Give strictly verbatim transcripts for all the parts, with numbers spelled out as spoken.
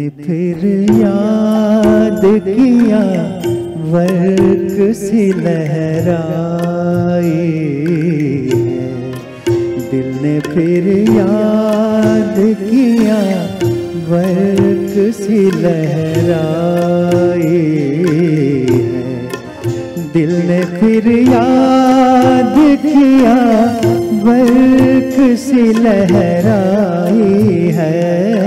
ने फिर याद किया वर्क सी लहराई है। दिल ने फिर याद किया वर्क सी लहराई है। दिल ने फिर याद किया वर्क सी लहराई है।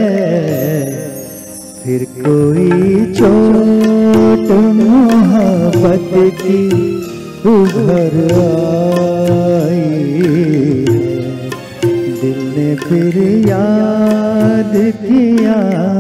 फिर कोई चोट मोहब्बत की उभर आई है। दिल ने फिर याद किया।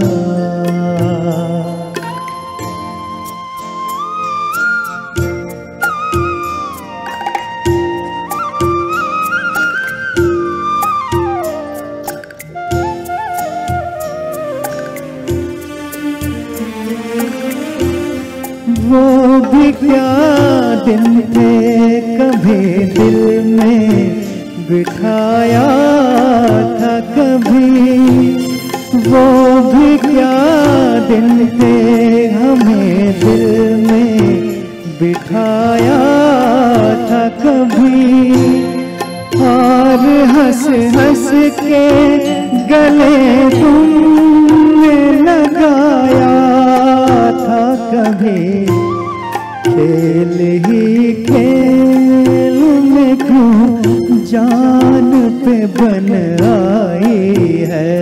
वो भी क्या दिन थे कभी दिल में बिठाया था कभी। वो भी क्या दिन थे हमें दिल में बिठाया था कभी। और हंस हंस के गले तुमने लगाया था कभी। खेल ही खेल में क्यों जान पे बन आई है।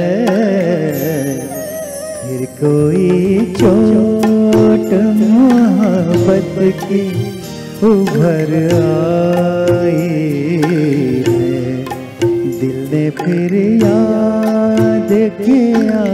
फिर कोई चोट मोहब्बत की उभर आई है। दिल ने फिर याद किया।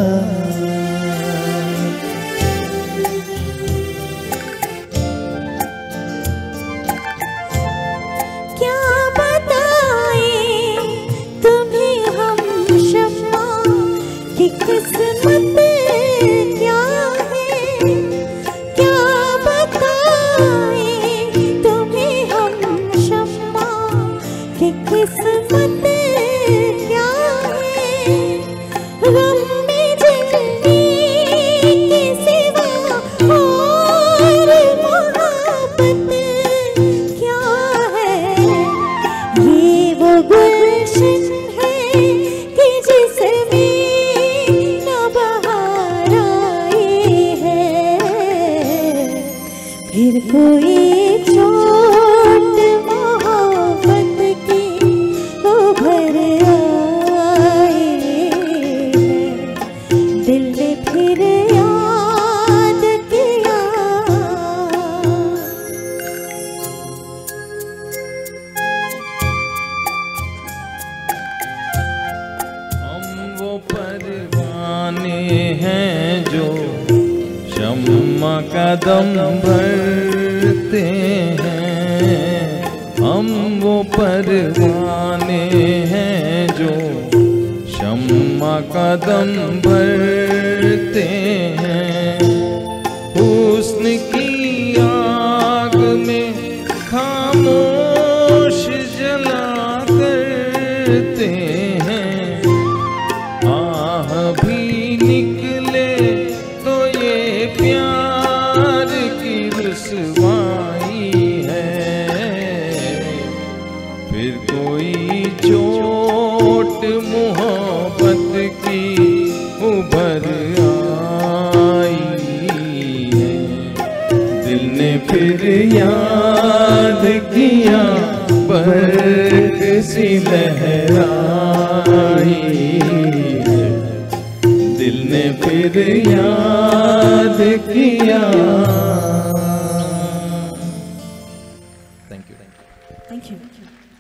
किस्मत क्या है, क्या बताएं तुम्हें हम शम्मा कि किस्मत क्या है। गम में जलने के सिवा और मोहब्बत क्या है। ये वो गुलशन है कि जिसमें फिर कोई चोट मोहब्बत की उभर आई है। दिल ने फिर याद किया। हम वो परवाने हैं जो शम्मा कदम भरते हैं। हम वो परवाने हैं जो शम्मा कदम भरते हैं। हुस्न की आग में खामोश जला करते हैं। आह भी निकले तो ये प्यार की रुसवाई है। फिर कोई चोट मोहब्बत की उभर आई है। दिल ने फिर याद किया बर्क सी लहराई है। दिल ने फिर याद किया। Thank you.